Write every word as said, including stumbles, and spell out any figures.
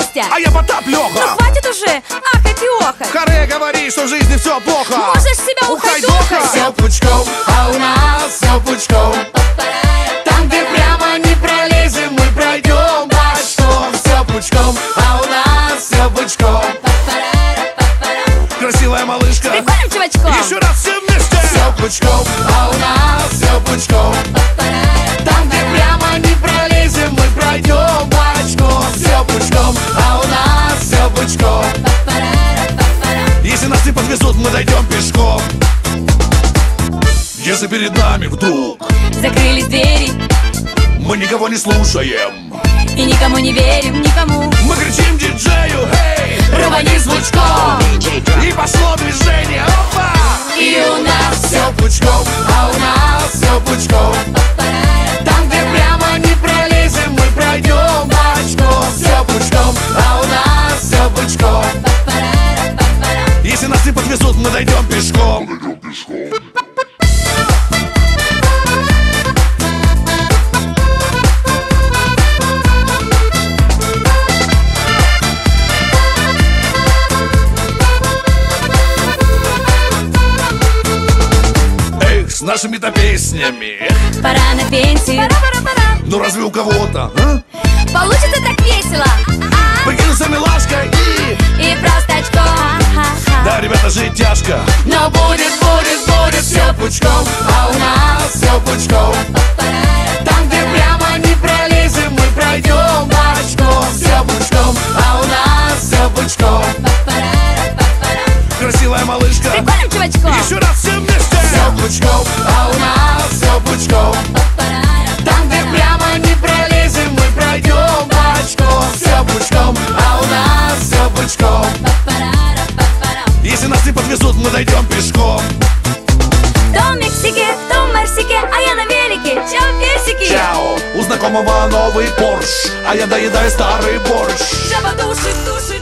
Костя. А я Потап Лёха. Ну хватит уже ахать и охать. Харе говорит, что в жизни все плохо. Можешь себя ухайдохать. Все пучком, а у нас все пучком. Там, где прямо не пролезем, мы пройдем бочком. Все пучком, а у нас все пучком. Красивая малышка. Прикольным чувачком. Еще раз все вместе. Все пучком, а у нас все пучком. Там, где прямо не пролезем, мы пройдем бочком. Все пучком, а у нас все пучком. Если нас не подвезут, мы дойдем пешком. Если перед нами вдруг Закрылись двери мы никого не слушаем, и никому не верим, никому. мы кричим диджею: «Эй, Рвани звучком. и пошло движение, опа! И у нас все пучком, а у нас все пучком. Там, где прямо не пролезем, мы пройдем бочком. Все пучком, а у нас все пучком. Если нас не подвезут, мы дойдем пешком. Эх, с нашими-то песнями. Пора на пенсию. Пора, пора, пора. Ну разве у кого-то, а? Получится так весело. А-а. Прикинуться милашкой и... И просто очко. Ха-ха. Да, ребята, жить тяжко. Но будет, будет, будет все пучком, а у нас все пучком. Там, где прямо не пролезем, мы пройдем бочком. Все пучком, а у нас все пучком. Красивая малышка. Прикольным чувачком. Еще раз все вместе. Все пучком, а у нас все пучком. Там, где прямо не пролезем, мы пройдем бочком. Все пучком, а у нас все пучком. Если нас не подвезут, мы дойдем пешком. То в Мексике, то в Марсике, а я на велике. Чао, персики. Чао, у знакомого новый Порш, а я доедаю старый борщ. Жаба душит, душит.